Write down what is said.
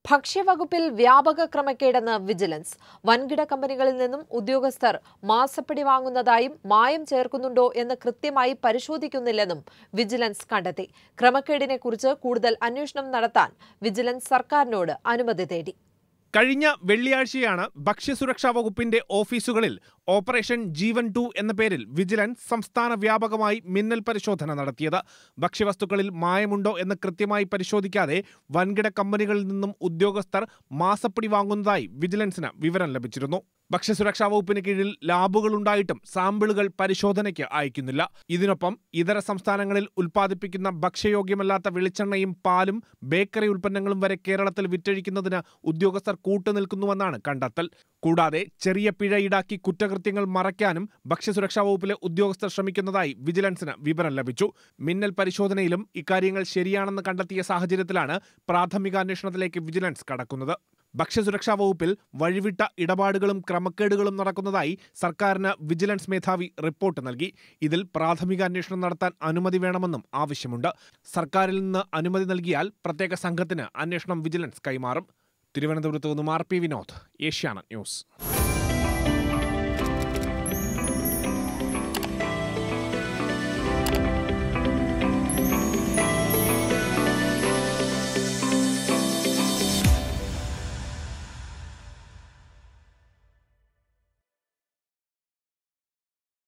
ഭക്ഷ്യവകുപ്പിൽ വ്യാപക ക്രമക്കേടെന്ന് വിജിലൻസ്. വൻകിട കമ്പനികളിൽ നിന്നും ഉദ്യോഗസ്ഥർ മാസപ്പടി വാങ്ങുന്നതായും മായം ചേർക്കുന്നുണ്ടോ എന്ന് കൃത്യമായി പരിശോധിക്കുന്നില്ലെന്നും വിജിലൻസ് കണ്ടെത്തി. ക്രമക്കേടിനെക്കുറിച്ച് കൂടുതൽ അന്വേഷണം നടത്താൻ വിജിലൻസ് സർക്കാരിനോട് അനുമതി തേടി. കഴിഞ്ഞ വെള്ളിയാഴ്ചയാണ് ഭക്ഷ്യസുരക്ഷാ വകുപ്പിന്റെ ഓഫീസുകളിൽ ഓപ്പറേഷൻ ജീവൻ 2 എന്ന പേരിൽ വിജിലൻസ് സംസ്ഥാന വ്യാപകമായി മിന്നൽ പരിശോധന നടത്തിയത്. ഭക്ഷ്യവസ്തുക്കളിൽ മായമുണ്ടോ എന്ന് കൃത്യമായി പരിശോധിക്കാതെ വൻകിട കമ്പനികളിൽ നിന്നും ഉദ്യോഗസ്ഥർ മാസപ്പടി വാങ്ങുന്നതായി വിജിലൻസിന് വിവരം ലഭിച്ചിരുന്നു. ഭക്ഷ്യസുരക്ഷാ വകുപ്പിന് കീഴിൽ ലാബുകളുണ്ടായിട്ടും സാമ്പിളുകൾ പരിശോധനയ്ക്ക് അയക്കുന്നില്ല. ഇതിനൊപ്പം ഇതര സംസ്ഥാനങ്ങളിൽ ഉൽപ്പാദിപ്പിക്കുന്ന ഭക്ഷ്യയോഗ്യമല്ലാത്ത വെളിച്ചെണ്ണയും പാലും ബേക്കറി ഉൽപ്പന്നങ്ങളും വരെ കേരളത്തിൽ വിറ്റഴിക്കുന്നതിന് ഉദ്യോഗസ്ഥർ കൂട്ടുനിൽക്കുന്നുവെന്നാണ് കണ്ടെത്തൽ. കൂടാതെ ചെറിയ പിഴ ഈടാക്കി കുറ്റകൃത്യങ്ങൾ മറയ്ക്കാനും ഭക്ഷ്യസുരക്ഷാ വകുപ്പിലെ ഉദ്യോഗസ്ഥർ ശ്രമിക്കുന്നതായി വിജിലൻസിന് വിവരം ലഭിച്ചു. മിന്നൽ പരിശോധനയിലും ഇക്കാര്യങ്ങൾ ശരിയാണെന്ന് കണ്ടെത്തിയ സാഹചര്യത്തിലാണ് പ്രാഥമിക അന്വേഷണത്തിലേക്ക് വിജിലൻസ് കടക്കുന്നത്. ഭക്ഷ്യസുരക്ഷാ വകുപ്പിൽ വഴിവിട്ട ഇടപാടുകളും ക്രമക്കേടുകളും നടക്കുന്നതായി സർക്കാരിന് വിജിലൻസ് മേധാവി റിപ്പോർട്ട് നൽകി. ഇതിൽ പ്രാഥമിക അന്വേഷണം നടത്താൻ അനുമതി വേണമെന്നും ആവശ്യമുണ്ട്. സർക്കാരിൽ നിന്ന് അനുമതി നൽകിയാൽ പ്രത്യേക സംഘത്തിന് അന്വേഷണം വിജിലൻസ് കൈമാറും. തിരുവനന്തപുരത്ത് നിന്നും RP വിനോദ്, ഏഷ്യാനെറ്റ് ന്യൂസ്.